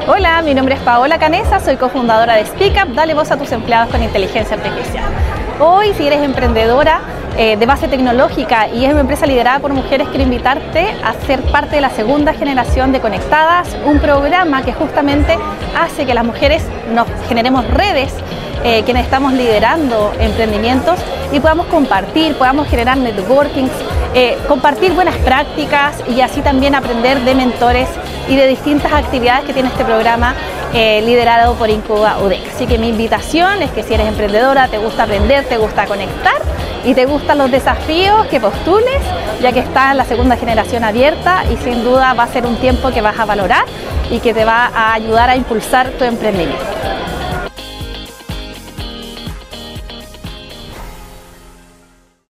Hola, mi nombre es Paola Canesa, soy cofundadora de Speak Up, dale voz a tus empleados con inteligencia artificial. Hoy, si eres emprendedora de base tecnológica y es una empresa liderada por mujeres, quiero invitarte a ser parte de la segunda generación de Conectadas, un programa que justamente hace que las mujeres nos generemos redes, quienes estamos liderando emprendimientos y podamos compartir, podamos generar networkings, compartir buenas prácticas y así también aprender de mentores y de distintas actividades que tiene este programa liderado por Incuba UDEC. Así que mi invitación es que si eres emprendedora, te gusta aprender, te gusta conectar y te gustan los desafíos, que postules, ya que está en la segunda generación abierta y sin duda va a ser un tiempo que vas a valorar y que te va a ayudar a impulsar tu emprendimiento.